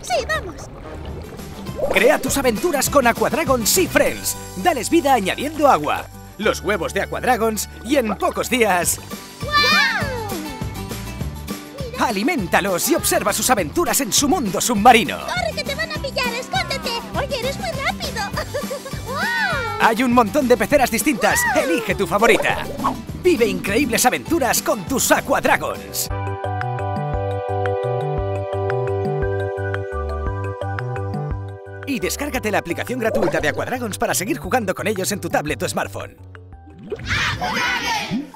Sí, vamos. Crea tus aventuras con Aquadragon Sea Friends. Dales vida añadiendo agua, los huevos de Aquadragons y en pocos días... ¡Guau! ¡Alimentalos y observa sus aventuras en su mundo submarino! ¡Corre, que te van a pillar! ¡Escóndete! Oye, eres muy rápido. ¡Guau! Hay un montón de peceras distintas. Elige tu favorita. Vive increíbles aventuras con tus Aquadragons. Y descárgate la aplicación gratuita de Aquadragons para seguir jugando con ellos en tu tablet o smartphone. ¡Aquadragon!